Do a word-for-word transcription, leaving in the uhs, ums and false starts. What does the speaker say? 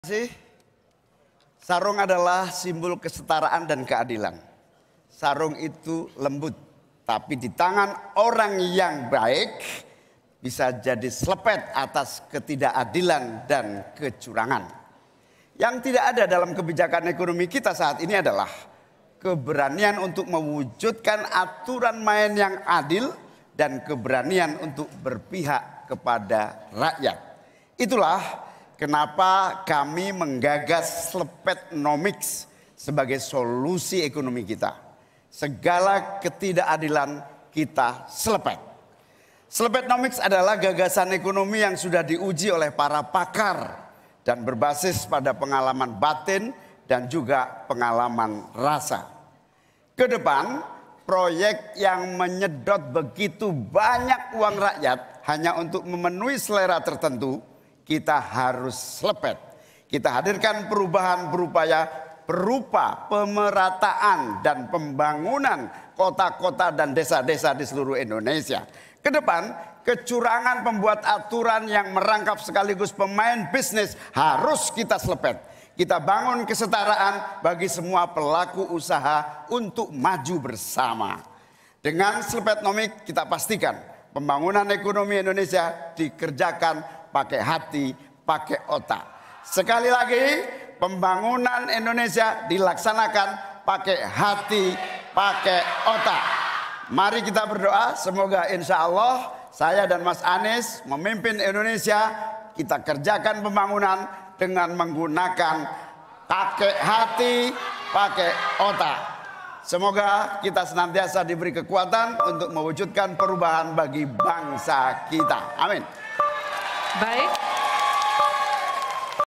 Terima kasih. Sarung adalah simbol kesetaraan dan keadilan. Sarung itu lembut, tapi di tangan orang yang baik bisa jadi selepet atas ketidakadilan dan kecurangan. Yang tidak ada dalam kebijakan ekonomi kita saat ini adalah keberanian untuk mewujudkan aturan main yang adil dan keberanian untuk berpihak kepada rakyat. Itulah kenapa kami menggagas Slepetnomics sebagai solusi ekonomi kita. Segala ketidakadilan kita selepet. Slepetnomics adalah gagasan ekonomi yang sudah diuji oleh para pakar dan berbasis pada pengalaman batin dan juga pengalaman rasa. Kedepan, proyek yang menyedot begitu banyak uang rakyat hanya untuk memenuhi selera tertentu, kita harus selepet. Kita hadirkan perubahan berupaya berupa pemerataan dan pembangunan kota-kota dan desa-desa di seluruh Indonesia. Kedepan, kecurangan pembuat aturan yang merangkap sekaligus pemain bisnis harus kita selepet. Kita bangun kesetaraan bagi semua pelaku usaha untuk maju bersama. Dengan Slepetnomics kita pastikan pembangunan ekonomi Indonesia dikerjakan pakai hati, pakai otak. Sekali lagi, pembangunan Indonesia dilaksanakan pakai hati, pakai otak. Mari kita berdoa, semoga insya Allah saya dan Mas Anies memimpin Indonesia. Kita kerjakan pembangunan dengan menggunakan pakai hati, pakai otak. Semoga kita senantiasa diberi kekuatan untuk mewujudkan perubahan bagi bangsa kita. Amin. Baik.